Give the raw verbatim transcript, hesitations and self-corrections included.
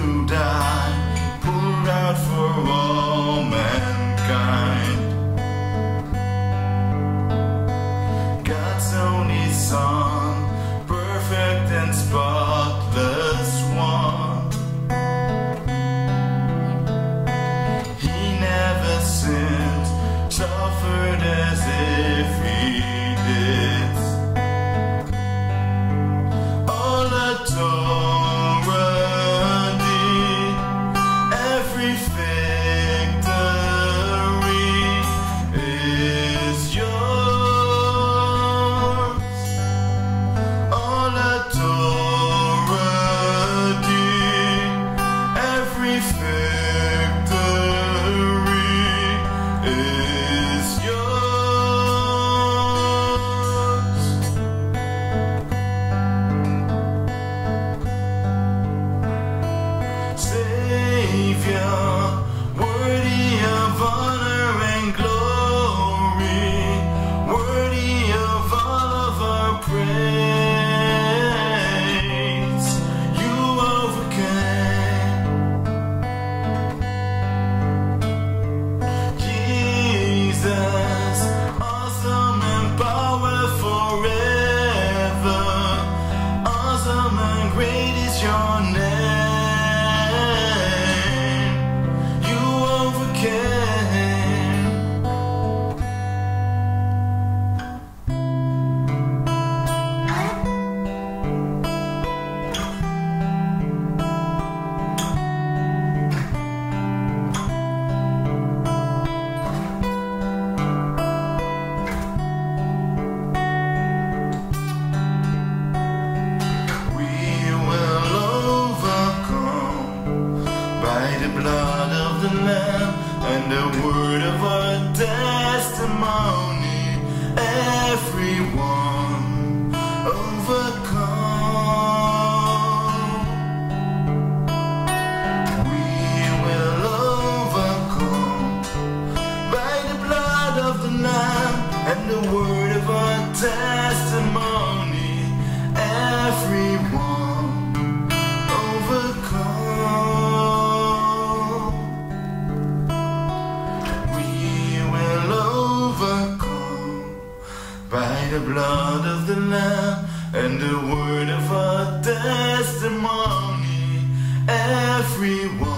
to die, poured out for all mankind. God's only Son, perfect and spotless one. He never sinned, suffered as if he did. All authority, every victory is yours. All authority, every victory is yours. Savior, worthy of honor and glory, worthy of all of our praise. You overcame. Jesus, awesome and powerful forever, awesome and great is your name. You overcame. We will overcome by the blood of the Lamb and the word of our testimony. Everyone overcome. We will overcome by the blood of the Lamb and the word of our testimony. Everyone overcome. We will overcome by the blood of the Lamb and the word of our testimony. Everyone